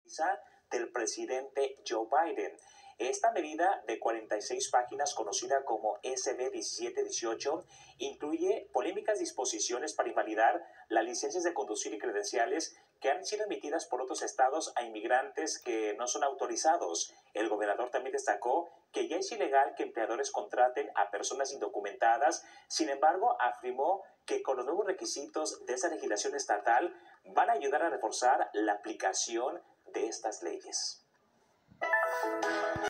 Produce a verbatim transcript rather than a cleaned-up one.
del presidente Joe Biden. Esta medida de cuarenta y seis páginas, conocida como S B diecisiete dieciocho, incluye polémicas disposiciones para invalidar las licencias de conducir y credenciales que han sido emitidas por otros estados a inmigrantes que no son autorizados. El gobernador también destacó que ya es ilegal que empleadores contraten a personas indocumentadas. Sin embargo, afirmó que con los nuevos requisitos de esa legislación estatal van a ayudar a reforzar la aplicación de estas leyes.